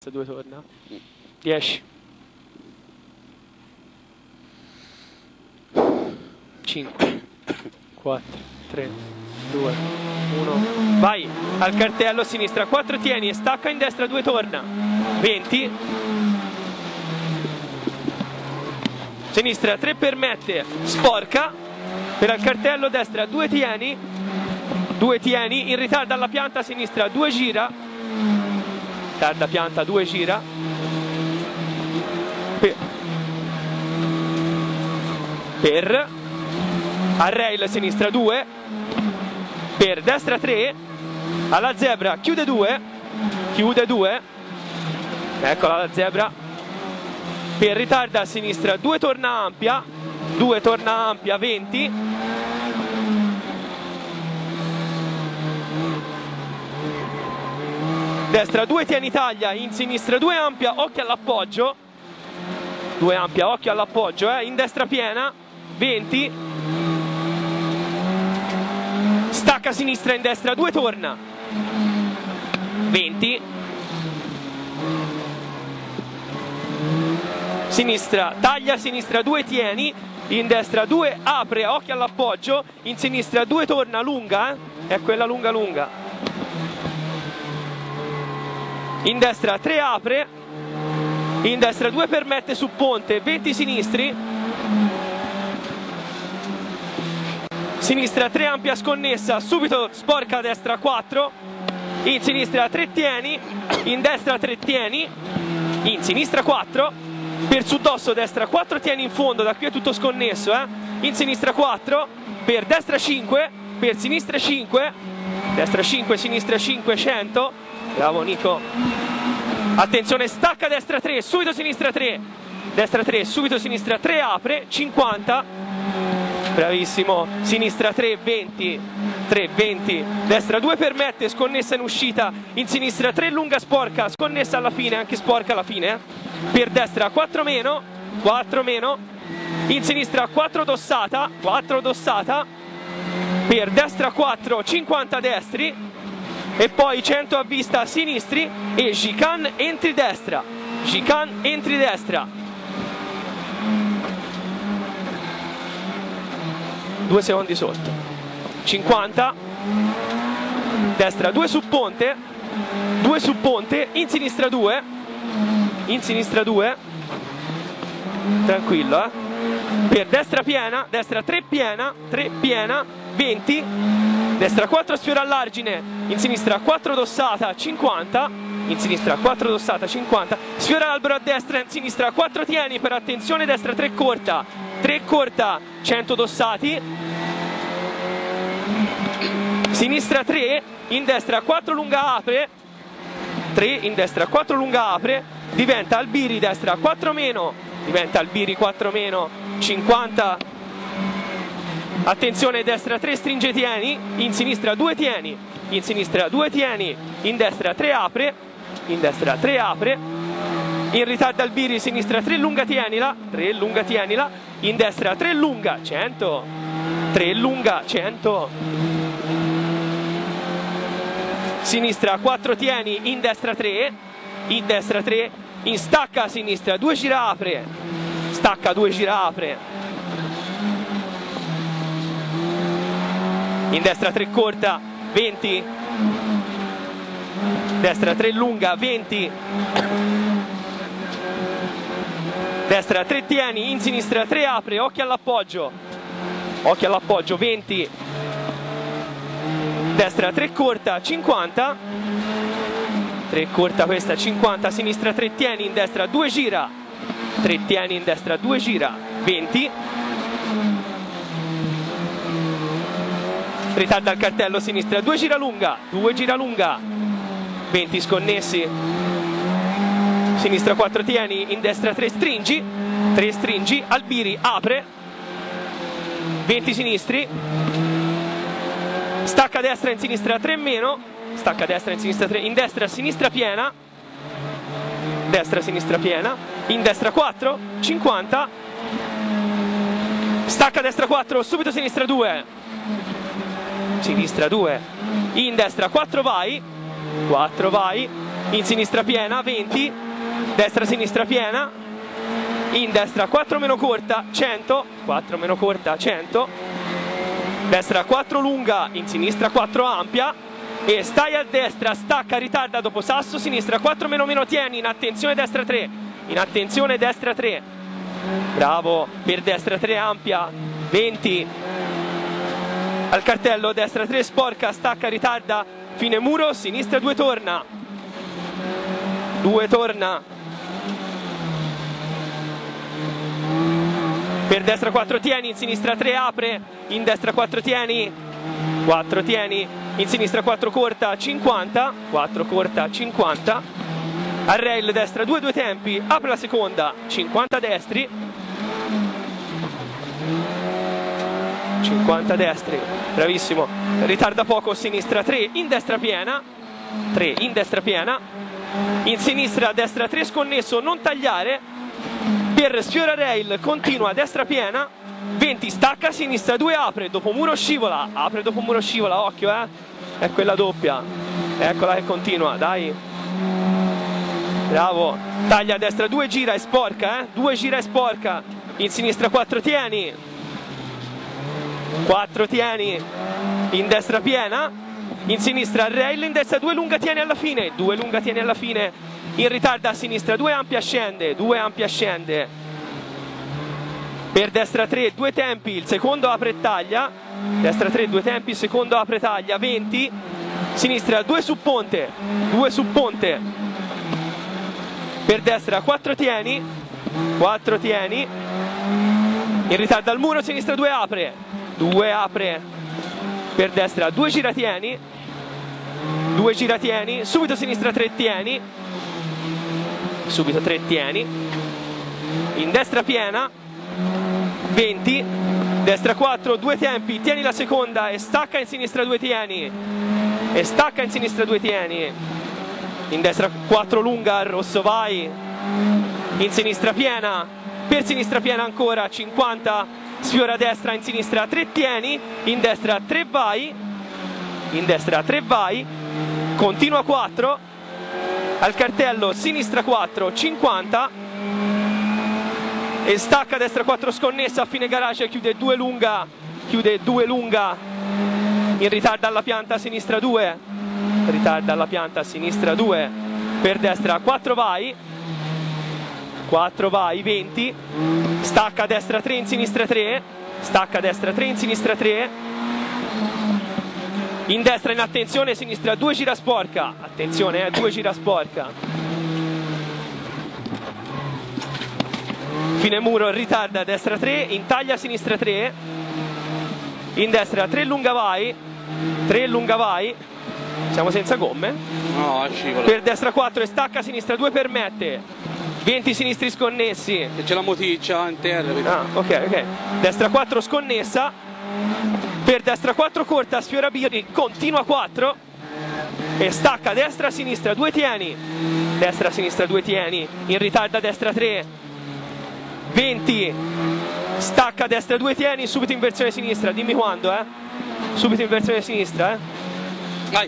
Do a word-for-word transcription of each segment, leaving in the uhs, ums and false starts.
due torna. dieci. cinque. quattro. tre. due. uno. Vai. Al cartello a sinistra. quattro tieni e stacca in destra. due torna. venti. Sinistra tre permette. Sporca. Per al cartello destra. due tieni. due tieni. In ritardo alla pianta a sinistra. due gira. Tarda pianta, due gira per, per a rail sinistra due, per destra tre, alla zebra chiude due, chiude due, eccola la zebra, per ritarda a sinistra due torna ampia, due torna ampia venti, destra due tieni taglia, in sinistra due ampia, occhio all'appoggio, due ampia, occhio all'appoggio, eh. In destra piena, venti, stacca a sinistra in destra, due torna, venti, sinistra, taglia a sinistra due tieni, in destra due apre, occhio all'appoggio, in sinistra due torna lunga, eh. È quella lunga lunga. In destra tre apre, in destra due permette su ponte, venti sinistri, sinistra tre ampia sconnessa, subito sporca a destra quattro, in sinistra tre tieni, in destra tre tieni, in sinistra quattro, per suddosso destra quattro tieni in fondo, da qui è tutto sconnesso, eh? In sinistra quattro, per destra cinque, per sinistra cinque, destra cinque, sinistra cinque, cento, bravo Nico. Attenzione, stacca destra tre, subito sinistra tre, destra tre, subito sinistra tre, apre, cinquanta, bravissimo, sinistra tre, venti, tre, venti, destra due permette, sconnessa in uscita, in sinistra tre lunga sporca, sconnessa alla fine, anche sporca alla fine, eh? Per destra quattro meno, quattro meno, in sinistra quattro dossata, quattro dossata, per destra quattro, cinquanta destri, e poi cento a vista sinistri e chicane entri destra, chicane entri destra, due secondi sotto, cinquanta, destra due su ponte, due su ponte, in sinistra due, in sinistra due, tranquillo, eh? Per destra piena, destra tre piena, tre piena, venti, destra quattro sfiora all'argine, in sinistra quattro dossata, cinquanta, in sinistra quattro dossata, cinquanta, sfiora l'albero a destra, in sinistra quattro tieni, per attenzione, destra tre corta, tre corta, cento dossati, sinistra tre, in destra quattro lunga apre, tre, in destra quattro lunga apre, diventa Albiri, destra quattro meno, diventa Albiri quattro meno, cinquanta, attenzione, destra tre stringe tieni, in sinistra due tieni, in sinistra due tieni, in destra tre apre, in destra tre apre, in ritardo Albiri, sinistra tre lunga tienila, tre lunga tienila, in destra tre lunga, cento, tre lunga, cento, sinistra quattro tieni, in destra tre, in destra tre, in stacca a sinistra, due gira apre, stacca due gira apre, in destra tre corta, venti, destra tre lunga, venti, destra tre tieni, in sinistra tre apre, occhio all'appoggio, occhio all'appoggio, venti, destra tre corta, cinquanta, tre corta questa, cinquanta, sinistra tre tieni, in destra due gira, tre tieni in destra, due gira, venti, ritarda al cartello sinistra, due gira lunga, due gira lunga, venti sconnessi, sinistra quattro tieni, in destra tre stringi, tre stringi, Albiri apre, venti sinistri, stacca a destra in sinistra tre meno, stacca a destra in sinistra tre, in destra sinistra piena, destra sinistra piena, in destra quattro, cinquanta, stacca a destra quattro, subito sinistra due, sinistra due, in destra quattro vai, quattro vai, in sinistra piena, venti, destra sinistra piena, in destra quattro meno corta, cento, quattro meno corta, cento, destra quattro lunga, in sinistra quattro ampia, e stai a destra, stacca, ritarda dopo sasso, sinistra quattro meno meno, tieni, in attenzione destra tre, in attenzione destra tre, bravo, per destra tre ampia, venti, al cartello, destra tre sporca, stacca, ritarda, fine muro, sinistra due torna, due torna, per destra quattro tieni, in sinistra tre apre, in destra quattro tieni, quattro tieni, in sinistra quattro corta, cinquanta, quattro corta, cinquanta, al rail destra due, due tempi, apre la seconda, cinquanta destri, cinquanta destri, bravissimo, ritarda poco, sinistra tre, in destra piena, tre, in destra piena, in sinistra destra tre sconnesso, non tagliare, per sfiora rail, continua, destra piena, venti, stacca, sinistra due, apre, dopo muro scivola, apre dopo muro scivola, occhio eh, è quella doppia, eccola che continua, dai, bravo, taglia a destra due, gira e sporca, eh, due gira e sporca, in sinistra quattro tieni, quattro tieni, in destra piena, in sinistra rail, in destra due lunga tieni alla fine, due lunga tieni alla fine, in ritardo a sinistra due ampia scende, due ampia scende, per destra tre due tempi, il secondo apre e taglia, destra tre due tempi, il secondo apre e taglia, venti, sinistra due su ponte, due su ponte, per destra quattro tieni, quattro tieni, in ritardo al muro, sinistra due apre, due apre, per destra due giratieni, due giratieni, subito sinistra tre tieni, subito tre tieni, in destra piena, venti, destra quattro, due tempi, tieni la seconda e stacca, in sinistra due tieni, e stacca, in sinistra due tieni, in destra quattro lunga, rosso vai, in sinistra piena, per sinistra piena ancora, cinquanta, sfiora a destra, in sinistra tre tieni, in destra tre vai, in destra tre vai, continua quattro, al cartello sinistra quattro, cinquanta, e stacca destra quattro sconnessa, a fine garage chiude due lunga, chiude due lunga, in ritardo alla pianta, sinistra due, ritarda alla pianta, sinistra due, per destra quattro vai, quattro vai, venti, stacca destra tre, in sinistra tre, stacca destra tre, in sinistra tre, in destra in attenzione, sinistra due gira sporca, attenzione eh, due gira sporca, fine muro, ritarda destra tre, in taglia sinistra tre, in destra tre lunga vai, tre lunga vai, siamo senza gomme, no, scivola, per destra quattro e stacca, sinistra due permette, venti sinistri sconnessi, e c'è la moticcia in terra, ah, ok, ok, destra quattro sconnessa, per destra quattro corta, sfiora birri, continua quattro e stacca destra sinistra due tieni, destra sinistra due tieni, in ritardo a destra tre, venti, stacca destra due tieni, subito in versione sinistra, dimmi quando eh, subito in versione sinistra eh, vai,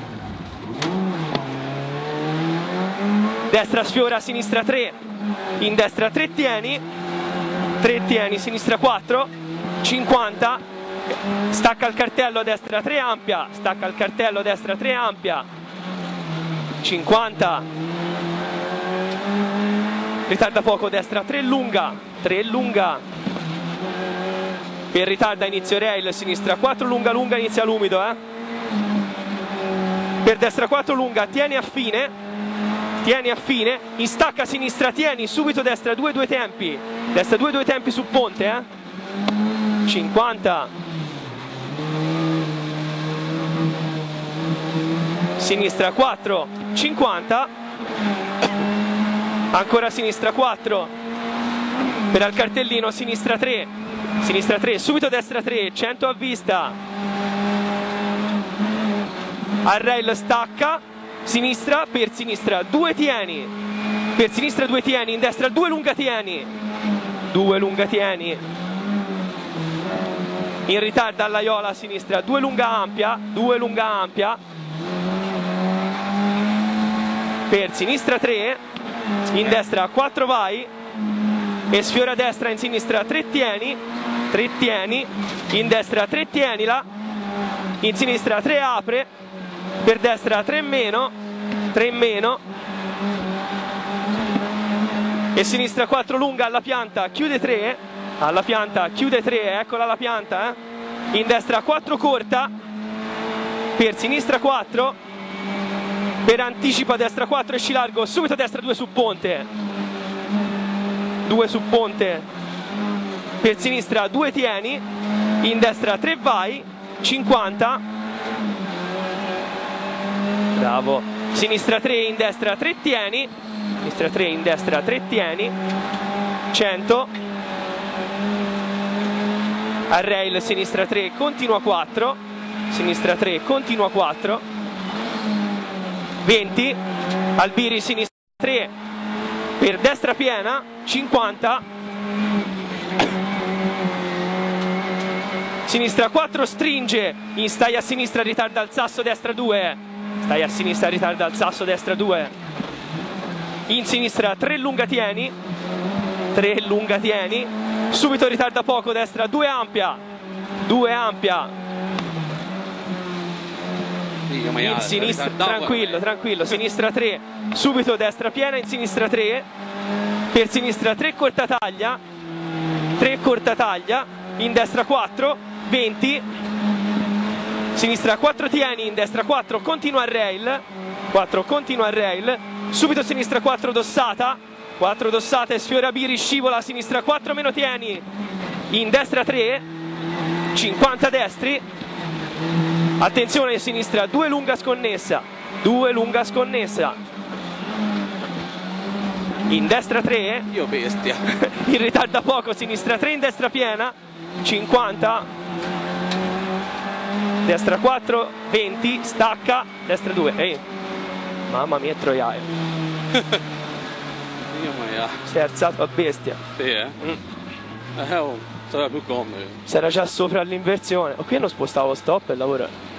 destra sfiora, sinistra tre, in destra tre tieni, tre tieni, sinistra quattro, cinquanta, stacca il cartello a destra tre ampia, stacca il cartello a destra tre ampia, cinquanta, ritarda poco, destra tre lunga, tre lunga, per ritarda inizio rail, sinistra quattro lunga lunga, inizia l'umido eh, per destra quattro lunga, tieni a fine, tieni a fine, in stacca sinistra tieni, subito destra due due tempi, destra due due tempi su ponte eh, cinquanta, sinistra quattro, cinquanta, ancora sinistra quattro, per al cartellino sinistra tre, sinistra tre, subito destra tre, cento a vista, al rail stacca, sinistra, per sinistra due tieni, per sinistra due tieni, in destra due lunga tieni, due lunga tieni, in ritardo alla Iola a sinistra due lunga ampia, due lunga ampia, per sinistra tre, in destra quattro vai, e sfiora a destra, in sinistra tre tieni, tre tieni, in destra tre tienila, in sinistra tre apre, per destra tre meno, tre meno, e sinistra quattro lunga alla pianta, chiude tre, alla pianta chiude tre, eccola la pianta, eh? In destra quattro corta, per sinistra quattro, per anticipa destra quattro, esci largo, subito a destra due su ponte, due su ponte, per sinistra due tieni, in destra tre vai, cinquanta, bravo, sinistra tre, in destra tre tieni, sinistra tre, in destra tre tieni, cento, a rail sinistra tre, continua quattro, sinistra tre, continua quattro, venti, Albiri sinistra tre, per destra piena, cinquanta, sinistra quattro, stringe, in stai a sinistra, ritarda al sasso, destra due, stai a sinistra, ritarda al sasso, destra due, in sinistra tre lunga tieni, tre lunga tieni, subito ritarda poco, destra due ampia, due ampia, in sinistra, tranquillo, tranquillo, sinistra tre, subito destra piena, in sinistra tre, per sinistra tre corta taglia, tre corta taglia, in destra quattro, venti, sinistra quattro tieni, in destra quattro, continua a rail, quattro continua a rail, subito sinistra quattro dossata, quattro dossate, sfiora Biri, scivola, sinistra quattro meno tieni, in destra tre, cinquanta destri, attenzione sinistra due lunga sconnessa, due lunga sconnessa, in destra tre, io bestia, in ritarda poco, sinistra tre, in destra piena, cinquanta, destra quattro, venti, stacca, destra due, ehi, mamma mia troiaio, io maia, si è alzato a bestia, sì eh, mm. eh oh, sarà più comodo, si era già sopra all'inversione, oh, qui hanno spostato lo stop e lavora.